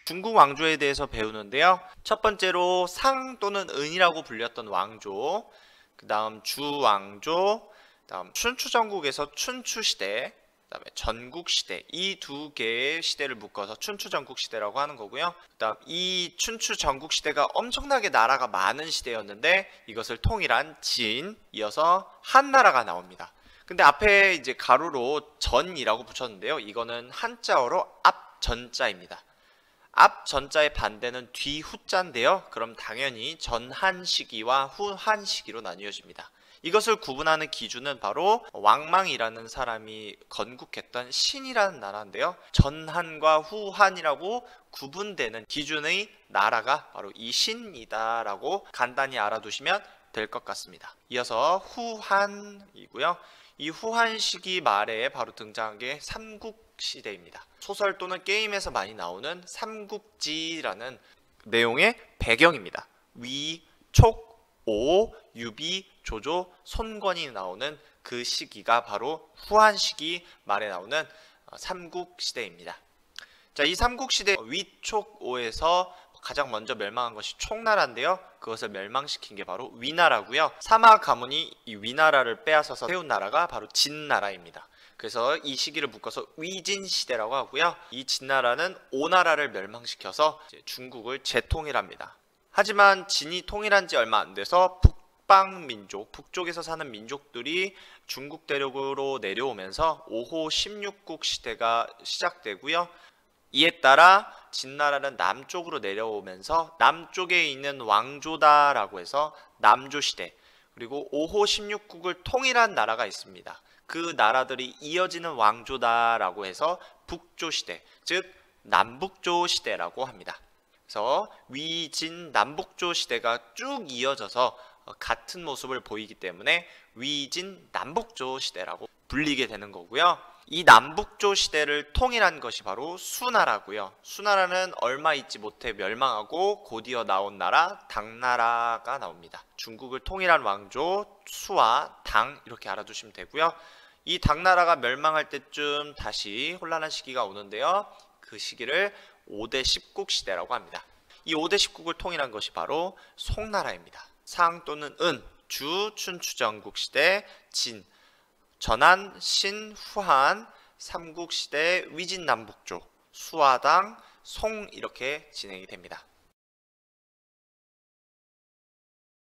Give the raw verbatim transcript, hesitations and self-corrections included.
중국 왕조에 대해서 배우는데요. 첫 번째로 상 또는 은이라고 불렸던 왕조, 그 다음 주왕조, 그 다음 춘추전국에서 춘추시대, 그 다음에 전국시대, 이 두 개의 시대를 묶어서 춘추전국시대라고 하는 거고요. 그 다음 이 춘추전국시대가 엄청나게 나라가 많은 시대였는데 이것을 통일한 진, 이어서 한나라가 나옵니다. 근데 앞에 이제 가로로 전이라고 붙였는데요. 이거는 한자어로 앞전자입니다. 앞 전자의 반대는 뒤후자인데요. 그럼 당연히 전한 시기와 후한 시기로 나뉘어집니다. 이것을 구분하는 기준은 바로 왕망이라는 사람이 건국했던 신이라는 나라인데요. 전한과 후한이라고 구분되는 기준의 나라가 바로 이 신이다라고 간단히 알아두시면 될 것 같습니다. 이어서 후한이고요. 이 후한 시기 말에 바로 등장한 게 삼국시대입니다. 소설 또는 게임에서 많이 나오는 삼국지라는 내용의 배경입니다. 위, 촉, 오, 유비, 조조, 손권이 나오는 그 시기가 바로 후한 시기 말에 나오는 삼국시대입니다. 자, 이 삼국시대 위, 촉, 오에서 가장 먼저 멸망한 것이 촉나라인데요. 그것을 멸망시킨 게 바로 위나라고요. 사마 가문이 이 위나라를 빼앗아서 세운 나라가 바로 진나라입니다. 그래서 이 시기를 묶어서 위진시대라고 하고요. 이 진나라는 오나라를 멸망시켜서 이제 중국을 재통일합니다. 하지만 진이 통일한 지 얼마 안 돼서 북방민족, 북쪽에서 사는 민족들이 중국 대륙으로 내려오면서 오호 십육국 시대가 시작되고요. 이에 따라 진나라는 남쪽으로 내려오면서 남쪽에 있는 왕조다라고 해서 남조시대, 그리고 오호 십육국을 통일한 나라가 있습니다. 그 나라들이 이어지는 왕조다라고 해서 북조시대, 즉 남북조시대라고 합니다. 그래서 위진 남북조 시대가 쭉 이어져서 같은 모습을 보이기 때문에 위진 남북조 시대라고 불리게 되는 거고요. 이 남북조 시대를 통일한 것이 바로 수나라고요. 수나라는 얼마 있지 못해 멸망하고 곧이어 나온 나라 당나라가 나옵니다. 중국을 통일한 왕조 수와 당 이렇게 알아두시면 되고요. 이 당나라가 멸망할 때쯤 다시 혼란한 시기가 오는데요. 그 시기를 오대 십국 시대라고 합니다. 이 오대 십국을 통일한 것이 바로 송나라입니다. 상 또는 은, 주, 춘추전국 시대, 진, 전한, 신, 후한, 삼국시대, 위진남북조, 수화당, 송 이렇게 진행이 됩니다.